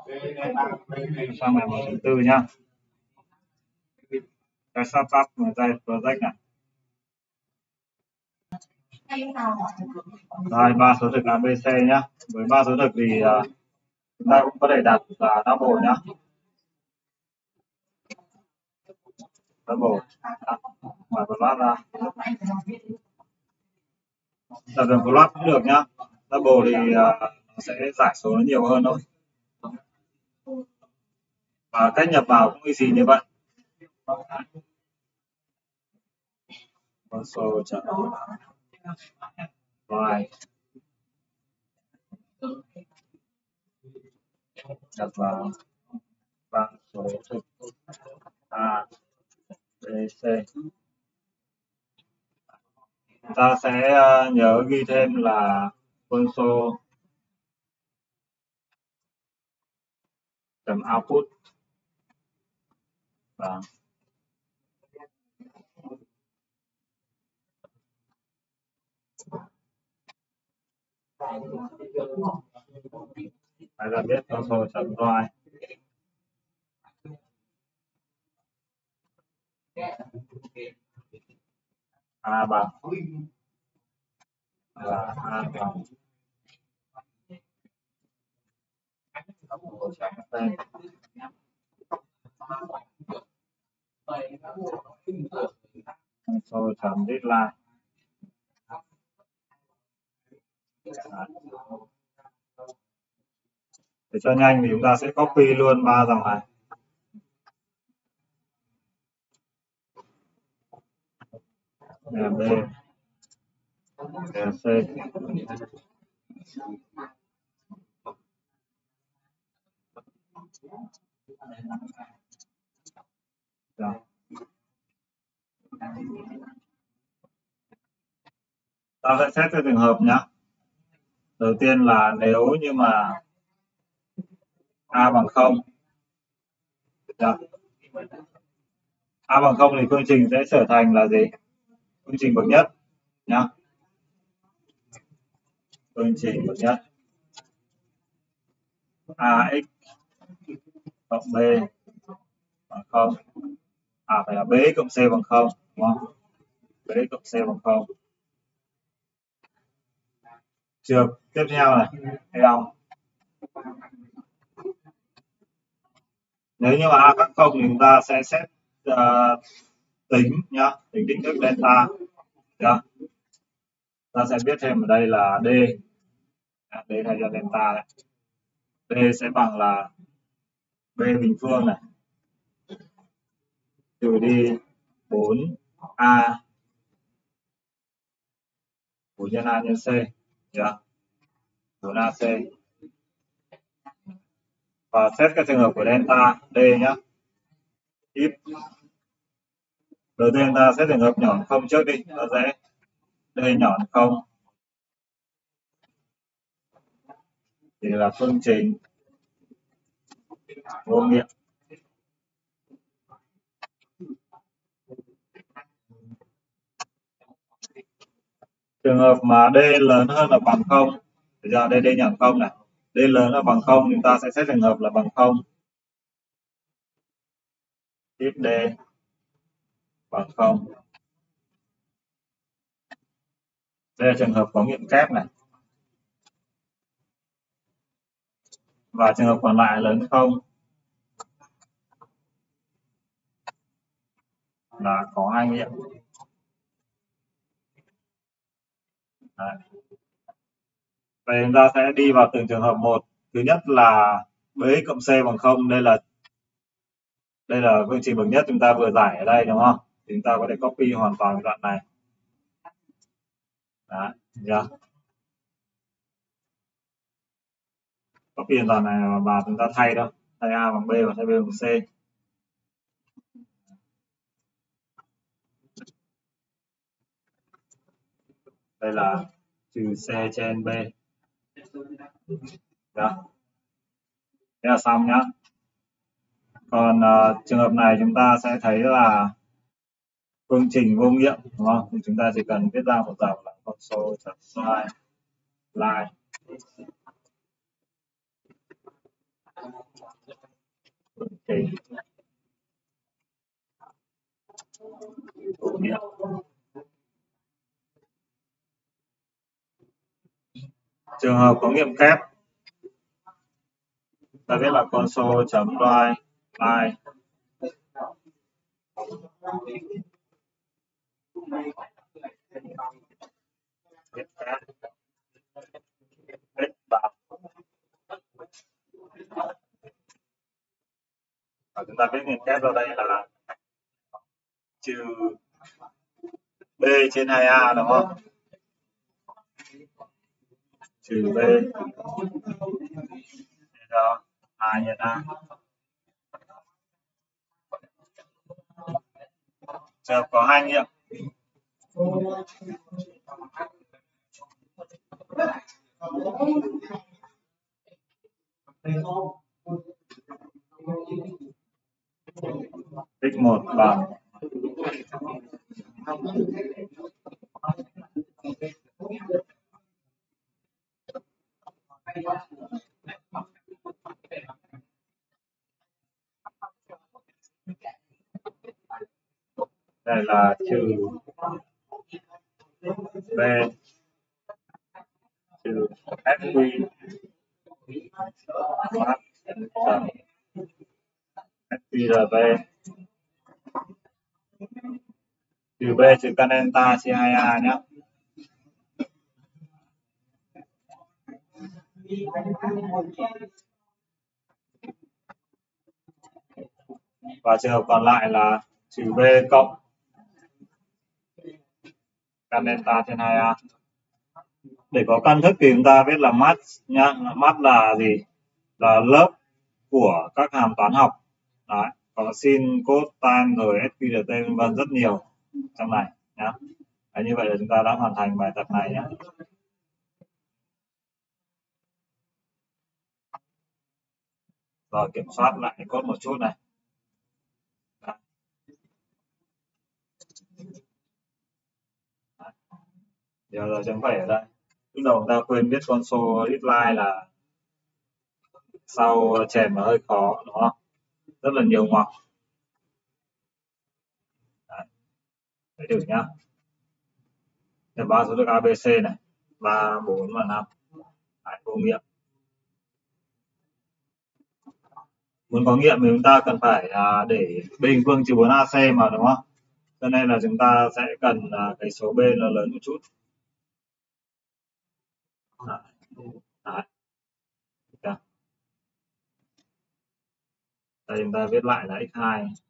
Sang bài 1/4 nhá. Cái setup project này. Rồi 3 số thực ABC nhá. Với 3 số thực thì chúng ta cũng có thể đặt là double nhá. Double. Ngoài plot ra. Đặt đường plot cũng được nhá. Double thì nó sẽ giải số nó nhiều hơn thôi. Và cách nhập vào cũng easy như vậy. Console chọn right, nhập vào 3 số thực A, B, C. Ta sẽ nhớ ghi thêm là console output và phải là biết console write A bằng là A bằng console chấm deadline. Để cho nhanh thì chúng ta sẽ copy luôn 3 dòng này. Đây là B, đây là C. Rồi. Ta sẽ xét theo trường hợp nhé. Đầu tiên là nếu như mà A bằng 0. A bằng 0 thì phương trình sẽ trở thành là gì? Phương trình bậc nhất nhá. Phương trình bậc nhất AX cộng B bằng 0. Phải là B cộng C bằng 0, đúng không? B cộng C bằng 0. Trường tiếp theo này, theo nếu như mà A khác 0 thì chúng ta sẽ xét tính nhá, tính định thức delta nhá. Ta sẽ biết thêm ở đây là D thay cho delta này. D sẽ bằng là B bình phương này trừ đi 4A 4 nhân A nhân C nhá. 4AC. Và xét các trường hợp của delta D nhá. If đầu tiên ta xét trường hợp nhỏ 0 trước đi, nó sẽ D nhỏ 0 thì là phương trình vô nghiệm. Trường hợp mà D lớn hơn là bằng 0, bây giờ đây D nhỏ 0 này, D lớn là bằng 0 chúng ta sẽ xét trường hợp là bằng 0. If D bằng 0. Đây là trường hợp có nghiệm kép này. Và trường hợp còn lại lớn 0 là có 2 nghiệm. Đấy. Vậy chúng ta sẽ đi vào từng trường hợp một. Thứ nhất là B cộng C bằng 0, đây là phương trình bậc nhất chúng ta vừa giải ở đây, đúng không? Thì chúng ta có thể copy hoàn toàn cái đoạn này. Đấy, chưa? Copy hoàn toàn này và chúng ta thay thôi, thay A bằng B và thay B bằng C. Đây là trừ C trên B. Đó. Thế là xong nhá. Còn trường hợp này chúng ta sẽ thấy là phương trình vô nghiệm, đúng không? Thì chúng ta chỉ cần viết ra một dòng là console.write line Thì trường hợp có nghiệm kép, ta viết là console.write line viết kép viết vào và chúng ta viết nghiệm kép vào đây là trừ b trên 2a đúng không? Trừ b đó 2 nhân a. Trường hợp có hai nghiệm, x1 bằng đây là trừ b trừ fq fqrb trừ b trừ căn delta chia 2a nhé. Và trường hợp còn lại là trừ b cộng căn delta trên 2a. Để có căn thức thì chúng ta viết là math nhá. Math là gì? Là lớp của các hàm toán học. Đấy, có sin, cos, tan rồi SQRT vân vân rất nhiều trong này nhá. Đấy, như vậy là chúng ta đã hoàn thành bài tập này nhé. Rồi kiểm soát lại code một chút này. Giờ rồi chấm phẩy ở đây. Lúc đầu ta quên viết console readline là sau chèn mà hơi khó đúng không? Rất là nhiều ngoặc. Đấy, thử nhá. Để ba số được ABC này, 3, 4 và 5. Đấy, vô nghiệm. Muốn có nghiệm thì chúng ta cần phải để B bình phương trừ 4AC mà đúng không? Cho nên là chúng ta sẽ cần cái số B là lớn một chút. Đấy. Đấy. Đây chúng ta viết lại là x2